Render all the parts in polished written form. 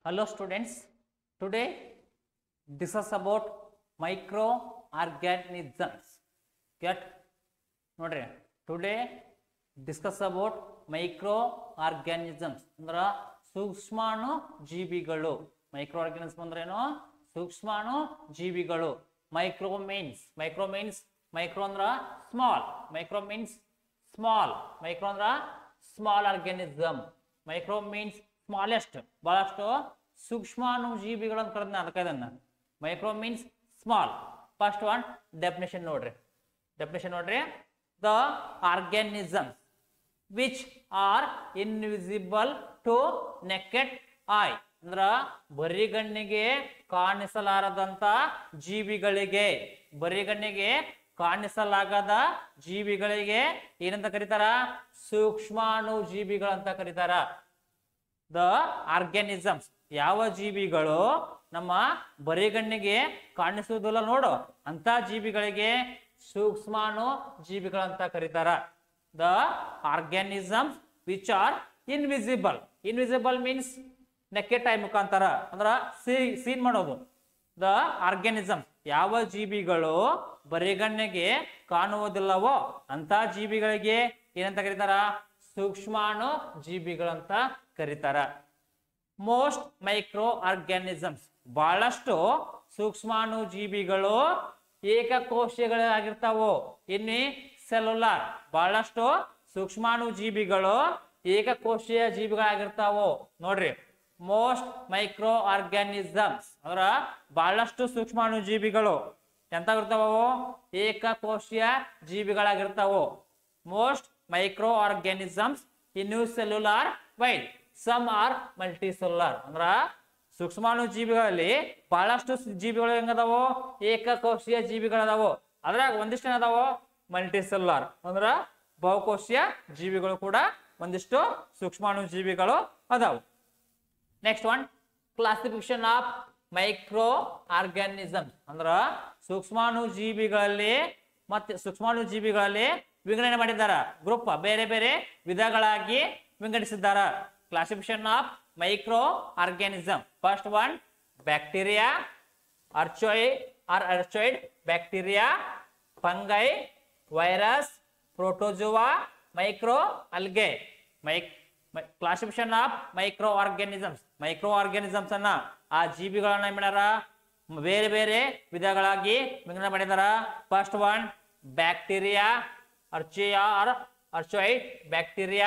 Hello students, today discuss about microorganisms. Get ನೋಡ್ರಿ today discuss about microorganisms ಅಂದ್ರೆ ಸೂಕ್ಷ್ಮಾಣು ಜೀವಿಗಳು. ಮೈಕ್ರೋಆರ್ಗಾನಿಸಮ್ ಅಂದ್ರೆ ಏನು? ಸೂಕ್ಷ್ಮಾಣು ಜೀವಿಗಳು. ಮೈಕ್ರೋ ಮೀನ್ಸ್ ಮೈಕ್ರೋ ಅಂದ್ರ small, micro means small, micro ಅಂದ್ರ small organism, micro means smallest, ಬಹಳಷ್ಟು ಸೂಕ್ಷ್ಮಾಣು ಜೀವಿಗಳು ಅಂತ ಕರೆದ್ನ. ಅದಕ್ಕೆ ಇದನ್ನ micro means small. First one definition ನೋಡ್ರಿ. The organisms which are invisible to naked eye ಅಂದ್ರ ಬರಿಗಣ್ಣಿಗೆ ಕಾಣಿಸಲಾರದಂತ ಜೀವಿಗಳಿಗೆ, ಬರಿಗಣ್ಣಿಗೆ ಕಾಣಿಸಲಾಗದ ಜೀವಿಗಳಿಗೆ ಏನಂತ ಕರೀತಾರ? ಸೂಕ್ಷ್ಮಾಣು ಜೀವಿಗಳಂತ ಕರೀತಾರ. ದ ಆರ್ಗಾನಿಸಮ್ಸ್ ಯಾವ ಜೀವಿಗಳು ನಮ್ಮ ಬರಿಗಣ್ಣಿಗೆ ಕಾಣಿಸುವುದಿಲ್ಲ ನೋಡು ಅಂತ ಜೀವಿಗಳಿಗೆ ಸೂಕ್ಷ್ಮಾಣು ಜೀವಿಗಳಂತ ಕರೀತಾರ. The organisms which are invisible. Invisible means naked eye ಮುಖಾಂತರ ಅಂದ್ರ ಸೀನ್ ಮಾಡೋದು. ದ ಆರ್ಗಾನಿಸಮ್ಸ್ ಯಾವ ಜೀವಿಗಳು ಬರಿಗಣ್ಣಿಗೆ ಕಾಣುವುದಿಲ್ಲವೋ ಅಂತ ಜೀವಿಗಳಿಗೆ ಏನಂತ ಕರೀತಾರ? ಸೂಕ್ಷ್ಮಾಣು ಜೀವಿಗಳಂತ ಕರೀತಾರ. ಮೋಸ್ಟ್ ಮೈಕ್ರೋ ಆರ್ಗಾನಿಸಮ್ಸ್ ಬಹಳಷ್ಟು ಸೂಕ್ಷ್ಮಾಣು ಜೀವಿಗಳು ಏಕಕೋಶಗಳಾಗಿರ್ತಾವು. ಇನ್ನು ಸೆಲ್ಯುಲಾರ್ ಬಹಳಷ್ಟು ಸೂಕ್ಷ್ಮಾಣು ಜೀವಿಗಳು ಏಕಕೋಶೀಯ ಜೀವಿಗಳಾಗಿರ್ತಾವು. ನೋಡ್ರಿ, ಮೋಸ್ಟ್ ಮೈಕ್ರೋ ಆರ್ಗಾನಿಸಮ್ಸ್ ಅಂದ್ರ ಬಹಳಷ್ಟು ಸೂಕ್ಷ್ಮಾಣು ಜೀವಿಗಳು ಎಂತಾಗಿರ್ತಾವು? ಏಕಕೋಶೀಯ ಜೀವಿಗಳಾಗಿರ್ತಾವು. Most microorganisms unicellular while some are multicellular ಅಂದ್ರ ಸೂಕ್ಷ್ಮಾಣು ಜೀವಿಗಳಲ್ಲಿ ಬಹಳಷ್ಟು ಜೀವಿಗಳು ಹೆಂಗದಾವು? ಏಕಕೋಶೀಯ ಜೀವಿಗಳದಾವು. ಅದ್ರಾಗ ಒಂದಿಷ್ಟು ಏನದಾವು? ಮಲ್ಟಿಸೆಲ್ಯುಲಾರ್ ಅಂದ್ರ ಬಹುಕೋಶೀಯ ಜೀವಿಗಳು ಕೂಡ ಒಂದಿಷ್ಟು ಸೂಕ್ಷ್ಮಾಣು ಜೀವಿಗಳು ಅದಾವು. Next one classification of microorganisms ಅಂದ್ರ ಸೂಕ್ಷ್ಮಾಣು ಜೀವಿಗಳಲ್ಲಿ ಮತ್ತೆ ಸೂಕ್ಷ್ಮಾಣು ಜೀವಿಗಳಲ್ಲಿ ವಿಂಗಡಣೆ ಮಾಡಿದ್ದಾರ. ಗ್ರೂಪ್ ಬೇರೆ ಬೇರೆ ವಿಧಗಳಾಗಿ ವಿಂಗಡಿಸಿದ್ದಾರ. Classification of microorganism. First one bacteria, archaeoid bacteria, fungi, virus, protozoa, micro algae. Classification of microorganisms. Microorganisms ಅನ್ನ ಆ ಜೀವಿಗಳನ್ನ ಏನ್ ಮಾಡ್ಯಾರ? ಬೇರೆ ಬೇರೆ ವಿಧಗಳಾಗಿ ವಿಂಗಡಣೆ ಮಾಡಿದಾರ. First one bacteria, archaeoid bacteria,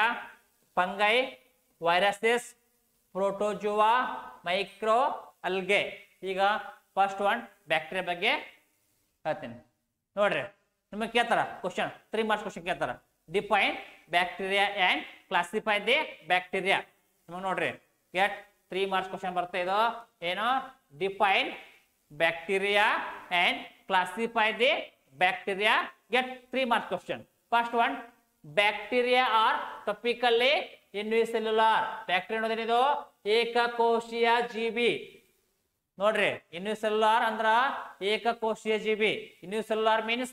fungi, viruses, protozoa, micro algae. ಈಗ ಫಸ್ಟ್ ಒನ್ ಬ್ಯಾಕ್ಟೀರಿಯಾ ಬಗ್ಗೆ ಹೇಳ್ತೀನಿ ನೋಡ್ರಿ. ನಿಮಗೆ ಕೇಳ್ತಾರ ಕ್ವಶನ್, 3 ಮಾರ್ಕ್ಸ್ ಕ್ವಶನ್ ಕೇಳ್ತಾರ. Define bacteria and classify the bacteria. ನಿಮಗೆ ನೋಡ್ರಿ ಗೆಟ್ 3 ಮಾರ್ಕ್ಸ್ ಕ್ವಶನ್ ಬರ್ತಾ ಇದು. ಏನು? Define bacteria and classify the bacteria. Get 3 marks question. First one bacteria are typically unicellular. Bacteria ಅನ್ನೋದೇನಿದು? ಏಕಕೋಶೀಯ ಜೀವಿ. ನೋಡ್ರಿ, ಯೂನಿಸೆಲ್ಯುಲಾರ್ ಅಂದ್ರ ಏಕಕೋಶೀಯ ಜೀವಿ. ಯೂನಿಸೆಲ್ಯುಲಾರ್ ಮೀನ್ಸ್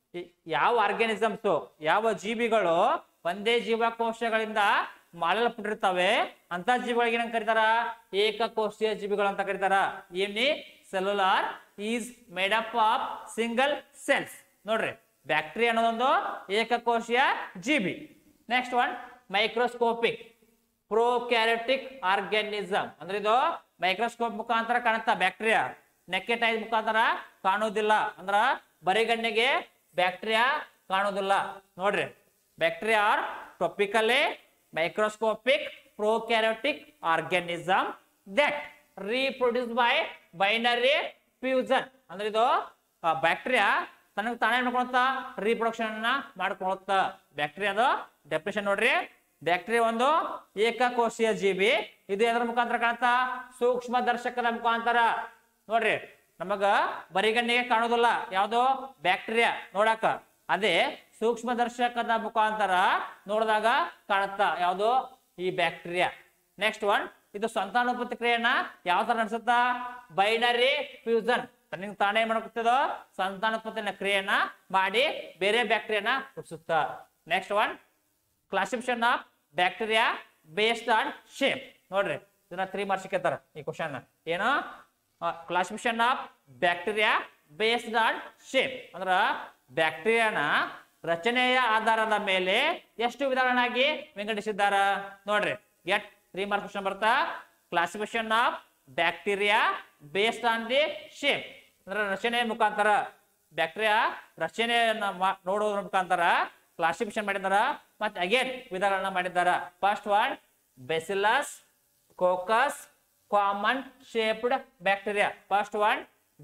ಯಾವ ಆರ್ಗಾನಿಸಮ್ಸ್, ಯಾವ ಜೀವಿಗಳು ಒಂದೇ ಜೀವಕೋಶಗಳಿಂದ ಮಾಡಲ್ಪಟ್ಟಿರ್ತವೆ ಅಂತ ಜೀವಿಗಳಿಗೆ ಏನಂತ ಕರೀತಾರ? ಏಕಕೋಶೀಯ ಜೀವಿಗಳು ಅಂತ ಕರೀತಾರ. Unicellular is made up of single cells. ನೋಡ್ರಿ, ಬ್ಯಾಕ್ಟೀರಿಯಾ ಅನ್ನೋದೊಂದು ಏಕಕೋಶೀಯ ಜೀವಿ. Next one microscopic prokaryotic organism. ಅಂದ್ರೆ ಇದು ಮೈಕ್ರೋಸ್ಕೋಪ್ ಮುಖಾಂತರ ಕಾಣುತ್ತಾ ಬ್ಯಾಕ್ಟೀರಿಯಾ, ನೆಕೆಡ್ ಐ ಮುಖಾಂತರ ಕಾಣುವುದಿಲ್ಲ. ಅಂದ್ರ ಬರಿಗಣ್ಣಿಗೆ ಬ್ಯಾಕ್ಟೀರಿಯಾ ಕಾಣುವುದಿಲ್ಲ. ನೋಡ್ರಿ, bacteria are typically microscopic prokaryotic organism that reproduce by binary fusion. ಅಂದ್ರೆ ಇದು ಬ್ಯಾಕ್ಟೀರಿಯಾ ತನಗೆ ತಾನೇ ಮಾಡ್ಕೊಳುತ್ತಾ ರೀಪ್ರೊಡಕ್ಷನ್ ಅನ್ನ ಮಾಡ್ಕೊಳುತ್ತ. ಬ್ಯಾಕ್ಟೀರಿಯಾದ ಡೆಫಿನಿಷನ್ ನೋಡ್ರಿ. ಬ್ಯಾಕ್ಟೀರಿಯಾ ಒಂದು ಏಕಕೋಶೀಯ ಜೀವಿ. ಇದು ಎದರ ಮುಖಾಂತರ ಕಾಣುತ್ತಾ? ಸೂಕ್ಷ್ಮ ದರ್ಶಕದ ಮುಖಾಂತರ. ನೋಡ್ರಿ, ನಮಗ ಬರಿಗಣ್ಣಿಗೆ ಕಾಣುವುದಿಲ್ಲ ಯಾವುದು? ಬ್ಯಾಕ್ಟೀರಿಯಾ ನೋಡಾಕ. ಅದೇ ಸೂಕ್ಷ್ಮ ದರ್ಶಕದ ಮುಖಾಂತರ ನೋಡಿದಾಗ ಕಾಣುತ್ತಾ ಯಾವುದು? ಈ ಬ್ಯಾಕ್ಟೀರಿಯಾ. ನೆಕ್ಸ್ಟ್ ಒನ್ ಇದು ಸಂತಾನೋತ್ಪತ್ತಿ ಕ್ರಿಯೆಯನ್ನ ಯಾವ ತರ ನಡೆಸುತ್ತಾ? Binary fusion. ತನಗೆ ತಾನೇ ಮಾಡಕತ್ತದ ಸಂತಾನೋತ್ಪತ್ತಿ ಕ್ರಿಯೆಯನ್ನ ಮಾಡಿ ಬೇರೆ ಬ್ಯಾಕ್ಟೀರಿಯಾನ ಹುಟ್ಟಿಸುತ್ತ. Next one classification of bacteria based on shape. ನೋಡ್ರಿ, ಇದನ್ನ 3 ಮಾರ್ಕ್ಸ್ ಕೇಳ್ತಾರ ಈ ಕ್ವಶನ್ ಏನು classification of bacteria based on shape ಅಂದ್ರ ಬ್ಯಾಕ್ಟೀರಿಯಾನ ರಚನೆಯ ಆಧಾರದ ಮೇಲೆ ಎಷ್ಟು ವಿಧಾನಗಳಾಗಿ ವಿಂಗಡಿಸಿದ್ದಾರ ನೋಡ್ರಿ ಗೆಟ್ 3 ಮಾರ್ಕ್ಸ್ ಕ್ವಶನ್ ಬರ್ತಾ classification of bacteria based on the shape ಅಂದ್ರೆ ರಚನೆಯ ಮುಖಾಂತರ ಬ್ಯಾಕ್ಟೀರಿಯಾ ರಚನೆಯನ್ನ ನೋಡೋದ್ರ ಮುಖಾಂತರ ಕ್ಲಾಸಿಫಿಕೇಶನ್ ಮಾಡಿದಾರ ಮತ್ತೆ ಅಗೇನ್ ವಿಧಾನಗಳನ್ನ ಮಾಡಿದಾರ first one bacillus coccus common shaped bacteria first one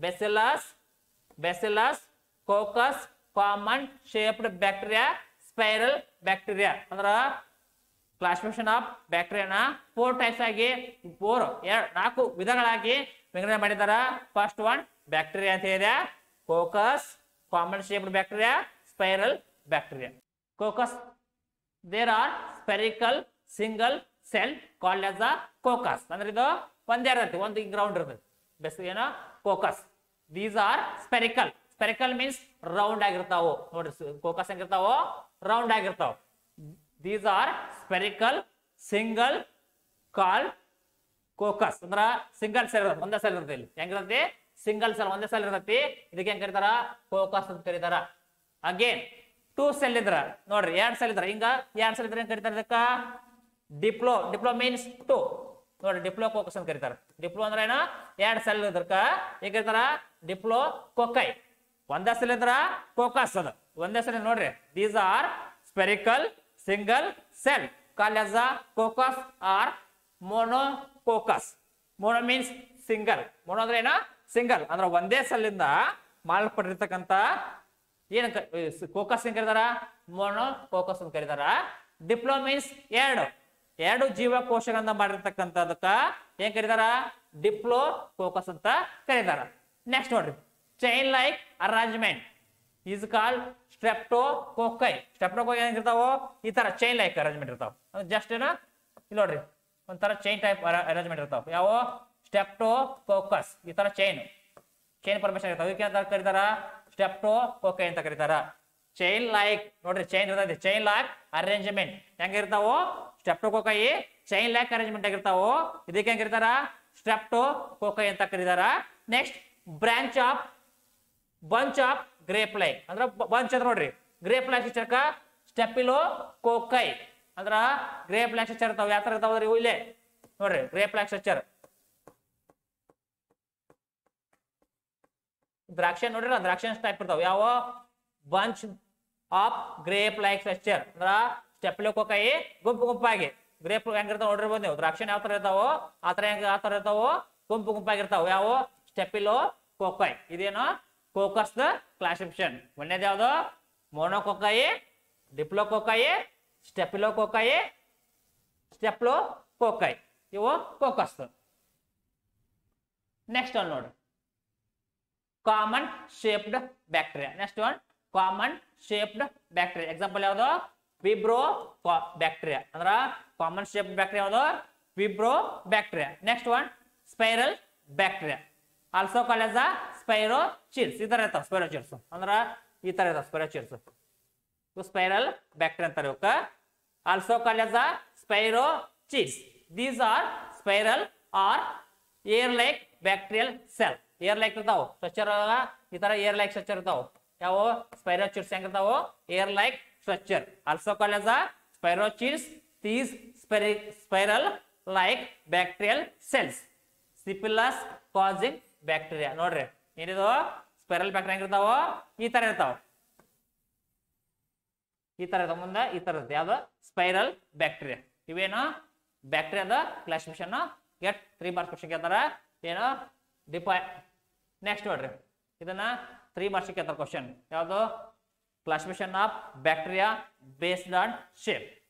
bacillus coccus common shaped bacteria spiral bacteria ಅಂದ್ರ ಕ್ಲಾಸಿಫಿಕೇಶನ್ ಆಫ್ ಬ್ಯಾಕ್ಟೀರಿಯಾನ 4 ಟೈಪ್ಸ್ ಆಗಿ 4 ವಿಧಗಳಾಗಿ ವಿಂಗಡಣೆ ಮಾಡಿದಾರ ಫಸ್ಟ್ ಒನ್ ಬ್ಯಾಕ್ಟೀರಿಯಾ ಅಂತ ಇದೆ coccus common shaped bacteria spiral bacteria coccus there are spherical single cell called as a coccus ಅಂದ್ರೆ ಇದು ಒಂದೇ ಇರ್ತೈತಿ ಒಂದು ಗ್ರೌಂಡ್ ಇರ್ತೈತಿ ಬೆಸ್ ಏನೋ coccus these are spherical means round ಆಗಿರ್ತಾವು ನೋಡ್ರಿ ಕೋಕಸ್ ಹೆಂಗಿರ್ತಾವ ರೌಂಡ್ ಆಗಿರ್ತಾವ these are spherical single called coccus ಅಂದ್ರ ಸಿಂಗಲ್ ಸೆಲ್ ಒಂದೇ ಸೆಲ್ ಇರ್ತೈತಿ ಇಲ್ಲಿ ಹೆಂಗಿರ್ತೈತಿ ಸಿಂಗಲ್ ಸೆಲ್ ಒಂದೇ ಸೆಲ್ ಇರ್ತೈತಿ ಇದಕ್ಕೆ ಹೆಂಗ್ ಕರೀತಾರ ಕೋಕಸ್ ಅಂತ ಕರೀತಾರ ಅಗೇನ್ 2 ಸೆಲ್ ಇದ್ರ ನೋಡ್ರಿ 2 ಸೆಲ್ ಇದ್ರ ಹಿಂಗ 2 ಸೆಲ್ ಇದ್ರ ಹೆಂಗ್ ಕರೀತಾರ ಇದಕ್ಕ ಡಿಪ್ಲೋ ಮೀನ್ಸ್ 2 ನೋಡ್ರಿ ಡಿಪ್ಲೋ ಕೋಕಸ್ ಅಂತ ಕರೀತಾರ ಡಿಪ್ಲೋ ಅಂದ್ರೆ ಏನ 2 ಸೆಲ್ ಇದ್ರಕ ಹೇಗ್ ಕರೀತಾರ ಡಿಪ್ಲೋ ಕೋಕೈ ಒಂದೇ ಸೆಲ್ ಇದ್ರ ಕೋಕಸ್ ಅದ ಒಂದೇ ಸೆಲ್ ನೋಡ್ರಿ these are spherical single cell called as a coccus or monococcus mono means single mono ಅಂದ್ರೆ ಏನ ಸಿಂಗಲ್ ಅಂದ್ರೆ ಒಂದೇ ಸೆಲ್ ಇಂದ ಮಾಡಲ್ಪಟ್ಟಿರ್ತಕ್ಕಂತ ಏನ್ ಕೋಕಸ್ ಏನ್ ಕರೀತಾರ ಮೊನೋಕೋಕಸ್ ಅಂತ ಕರೀತಾರ ಡಿಪ್ಲೋ ಮೀನ್ಸ್ 2 ಜೀವಕೋಶಗಳಿಂದ ಮಾಡಿರ್ತಕ್ಕಂಥದಕ್ಕ ಏನ್ ಕರೀತಾರ ಡಿಪ್ಲೋ ಕೋಕಸ್ ಅಂತ ಕರೀತಾರ ನೆಕ್ಸ್ಟ್ ನೋಡ್ರಿ chain like arrangement is called streptococci streptococci ಏನಿರ್ತಾವೋ ಈ ತರ ಚೈನ್ ಲೈಕ್ ಅರೇಂಜ್ಮೆಂಟ್ ಇರ್ತಾವ ಜಸ್ಟ್ ಏನ ಇಲ್ಲಿ ನೋಡ್ರಿ ಒಂಥರ ಚೈನ್ ಟೈಪ್ ಅರೇಂಜ್ಮೆಂಟ್ ಇರ್ತಾವ ಯಾವ ಸ್ಟ್ರೆಪ್ಟೋಕೋಕಸ್ ಈ ತರ ಚೈನ್ ಫಾರ್ಮೇಶನ್ ಇರ್ತಾವ ಇದಕ್ಕೆ ಅಂತ ಕರೀತಾರ ಸ್ಟ್ರೆಪ್ಟೋಕೋಕೈ ಅಂತ ಕರೀತಾರ ಚೈನ್ ಲೈಕ್ ನೋಡ್ರಿ ಚೈನ್ ಇರ್ತೈತಿ ಚೈನ್ ಲೈಕ್ ಅರೇಂಜ್ಮೆಂಟ್ ಹೆಂಗಿರ್ತಾವೋ ಸ್ಟ್ರೆಪ್ಟೋಕೋಕೈ ಚೈನ್ ಲೈಕ್ ಅರೇಂಜ್ಮೆಂಟ್ ಆಗಿರ್ತಾವೋ ಇದಕ್ಕೆ ಹೆಂಗಿರ್ತಾರ ಸ್ಟ್ರೆಪ್ಟೋಕೋಕೈ ಅಂತ ಕರೀತಾರ next bunch of grape like ಅಂದ್ರ ಬಂಚ್ ಅಂದ್ರೆ ನೋಡ್ರಿ grape like structure staphylococci ಅಂದ್ರ ಗ್ರೇಪ್ ಲೈಕ್ ಸ್ಟ್ರಕ್ಚರ್ ಇರ್ತಾವ ಯಾವ ತರ ಇರ್ತಾವ್ರಿ ಇಲ್ಲೇ ನೋಡ್ರಿ ಗ್ರೇಪ್ ಲೈಕ್ ಸ್ಟ್ರಕ್ಚರ್ ದ್ರಾಕ್ಷಿ ನೋಡ್ರಿ ದ್ರಾಕ್ಷಿ ಟೈಪ್ ಇರ್ತಾವ ಯಾವ bunch of grape like structure ಅಂದ್ರ ಸ್ಟೆಪಿಲೋ ಕೋಕೈ ಗುಂಪಾಗಿ ಗ್ರೇಪ್ ಹೆಂಗಿರ್ತಾವ ನೋಡಿರ್ಬೋದು ನೀವು ದ್ರಾಕ್ಷಿ ಯಾವ ತರ ಇರ್ತಾವೋ ಆ ತರ ಇರ್ತಾವೋ ಗುಂಪಾಗಿರ್ತಾವ ಯಾವ ಸ್ಟೆಪಿಲೋ ಕೋಕೈ ಇದೇನೋ ಕೋಕಸ್ ದ ಕ್ಲಾಸಿಫಿಕೇಶನ್ ಒಂದೇದು ಯಾವ್ದು ಮೊನೋಕೋಕೈ ಡಿಪ್ಲೋಕೋಕೈ ಸ್ಟೆಪಿಲೋಕೋಕೈ ಸ್ಟೆಪ್ಲೋಕೋಕೈ ಇವು ಕೋಕಸ್ ನೆಕ್ಸ್ಟ್ ಒನ್ ನೋಡ್ರಿ common shaped bacteria next one common shaped bacteria example ಯಾವ್ದು ವಿಬ್ರೋ ಬ್ಯಾಕ್ಟೀರಿಯಾ ಅಂದ್ರ ಕಾಮನ್ ಶೇಪ್ಡ್ ಬ್ಯಾಕ್ಟೀರಿಯಾ ಯಾವ್ದು vibrio bacteria next one spiral bacteria also called as spirochetes ಈ ತರ ಇರ್ತಾವ ಸ್ಪೈರೋಚಿಲ್ಸ್ ಅಂದ್ರ ಈ ತರ ಇರ್ತಾವ ಸ್ಪೈರೋಚಿಲ್ಸ್ ಸ್ಪೈರಲ್ ಬ್ಯಾಕ್ಟೀರಿಯಾ ಅಂತಾರೆ ಇವಕ್ಕ also called as spirochetes these are spiral or hair like bacterial cell hair like ಇರ್ತಾವ ಸ್ಟ್ರಕ್ಚರ್ ಈ ತರ ಏರ್ ಲೈಕ್ ಸ್ಟ್ರಕ್ಚರ್ ಇರ್ತಾವ ಯಾವ ಸ್ಪೈರೋಚಿಲ್ಸ್ ಹೆಂಗಿರ್ತಾವ hair like structure also called as spirochetes these spiral like bacterial cells syphilis causing bacteria ನೋಡ್ರಿ ಏನಿದು spiral bacteria ಹೆಂಗಿರ್ತಾವ ಈ ತರ ಇರ್ತಾವ ಮುಂದೆ ಈ ತರ ಇರುತ್ತೆ ಯಾವ್ದು ಸ್ಪೈರಲ್ ಬ್ಯಾಕ್ಟೀರಿಯಾ ಇವೇನು ಬ್ಯಾಕ್ಟೀರಿಯಾದ ಕ್ಲಾಸಿಫಿಕೇಶನ್ ಗೆಟ್ 3 ಮಾರ್ಕ್ಸ್ ಕ್ವಶನ್ ಕೇಳ್ತಾರ ಏನು ನೆಕ್ಸ್ಟ್ ನೋಡ್ರಿ ಇದನ್ನ 3 ಮಾರ್ಕ್ಸ್ ಕೇಳ್ತಾರ ಕ್ವಶನ್ ಯಾವ್ದು classification of bacteria based on shape